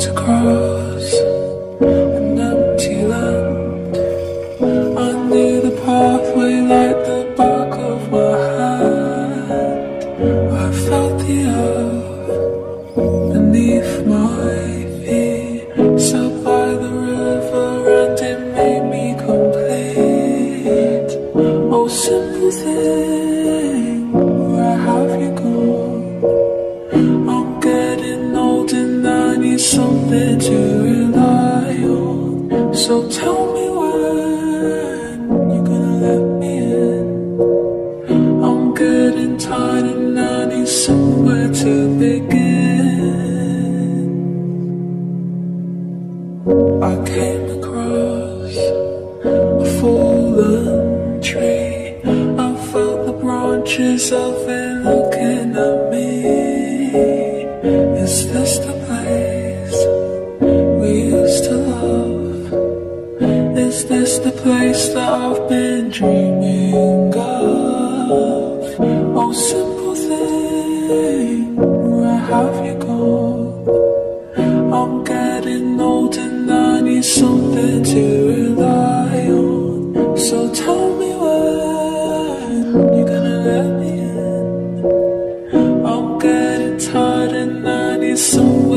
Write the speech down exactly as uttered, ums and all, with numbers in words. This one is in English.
to cross an empty land. I knew the pathway like the back of my hand. I felt the earth beneath my feet, sat by the river and it made me complete. Oh simple thing, where have you gone? I'm getting old and I need something to rely on. So tell me when you're gonna let me in. I'm getting tired and I need somewhere to begin. I came across a fallen tree. I felt the branches of it looking at me. Is this the place we used to love? Is this the place that I've been dreaming of? Oh simple thing, where have you gone? I'm getting old and I need something to rely on. So tell me when you're gonna let me in. I'm getting tired and I need someone